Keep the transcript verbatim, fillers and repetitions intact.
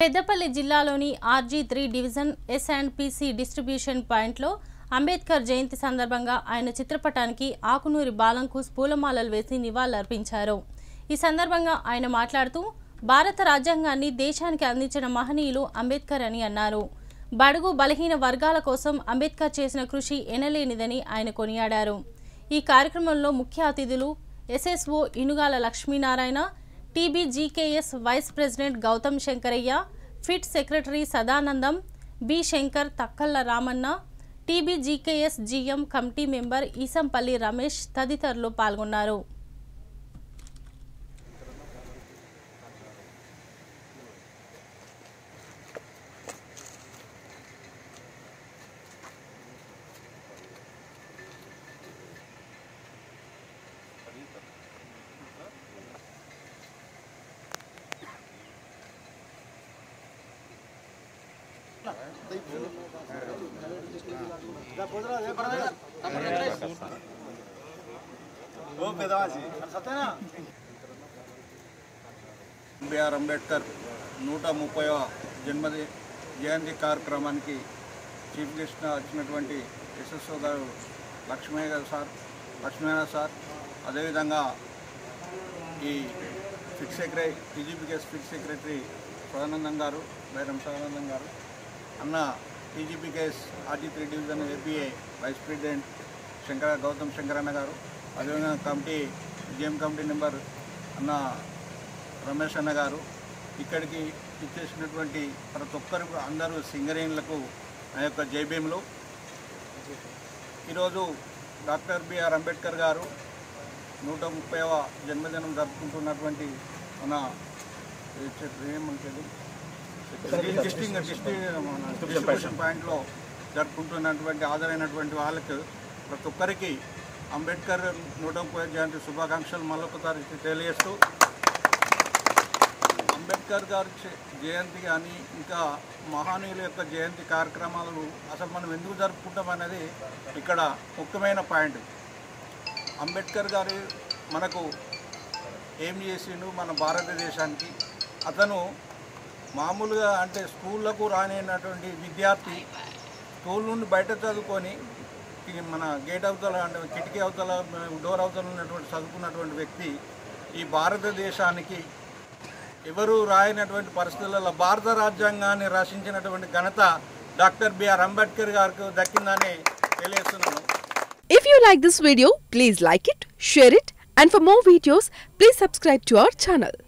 పెద్దపల్లి జిల్లాలోని RG three division S and PC distribution పాయింట్లో అంబేద్కర్ జయంతి సందర్భంగా ఆయన చిత్రపటానికి ఆకునూరి బాలంకూస్ పూలమాలలు వేసి నివాళులర్పించారు. ఈ సందర్భంగా ఆయన మాట్లాడుతూ భారత రాజ్యాంగాన్ని దేశానికి అందించిన మహనీయులు అంబేద్కర్ అని అన్నారు. బడుగు బలహీన వర్గాల కోసం అంబేద్కర్ చేసిన కృషి ఎనలేనిదని ఆయన కొనియాడారు. ఈ కార్యక్రమంలో ముఖ్య అతిథులు SSO Inugala Lakshminarayana, TBGKS vice president Gautam Shankaraiah, pit secretary Sadanandam, B Shankar, Takkalla Ramanna, TBGKS GM committee member Eesampalli Ramesh తదితరులు పాల్గొన్నారు. బిఆర్ అంబేద్కర్ నూట ముప్పైవ జన్మది జయంతి కార్యక్రమానికి చీఫ్ గెస్ట్గా వచ్చినటువంటి ఎస్ఎస్ఓ గారు లక్ష్మయ్య గారు సార్ లక్ష్మీనారాయణ సార్, అదేవిధంగా ఈ pit secretary TGPKS pit secretary Sadanandam garu, Bairam Sadanandam garu, అన్న TGPKS RG three division APA vice president Shankara Gautam Shankaranna garu, అదేవిధంగా కమిటీ జీఎం కమిటీ మెంబర్ అన్న రమేష్ అన్న గారు, ఇక్కడికి ఇచ్చేసినటువంటి ప్రతి ఒక్కరు అందరూ సింగరేణులకు ఆ యొక్క జైభీములు. ఈరోజు డాక్టర్ బిఆర్ అంబేద్కర్ గారు నూట ముప్పైవ జన్మదినం జరుపుకుంటున్నటువంటి మన ఏమంటుంది డిస్టింగ్ డిస్ట్రిబ్యూషన్ పాయింట్లో జరుపుకుంటున్నటువంటి హాజరైనటువంటి వాళ్ళకు ప్రతి ఒక్కరికి అంబేద్కర్ నూట ముప్పై జయంతి శుభాకాంక్షలు మళ్ళొకసారి తెలియజేస్తూ, అంబేద్కర్ గారి జయంతి కానీ ఇంకా మహానీయుల యొక్క జయంతి కార్యక్రమాలను అసలు మనం ఎందుకు జరుపుకుంటాం అనేది ఇక్కడ ముఖ్యమైన పాయింట్. అంబేద్కర్ గారు మనకు ఏం చేసిండు మన భారతదేశానికి? అతను మామూలుగా అంటే స్కూళ్ళకు రానినటువంటి విద్యార్థి స్కూల్ నుండి బయట చదువుకొని మన గేట్ అవతల అంటే కిటికీ అవతల డోర్ అవతల ఉన్నటువంటి చదువుకున్నటువంటి వ్యక్తి ఈ భారతదేశానికి ఎవరు రాయనటువంటి పరిస్థితులలో భారత రాజ్యాంగాన్ని రచించినటువంటి ఘనత డాక్టర్ బిఆర్ అంబేద్కర్ గారికి దక్కిందని తెలియజేస్తున్నాను. If you like this video, please like it, share it, and for more videos, please subscribe to our channel.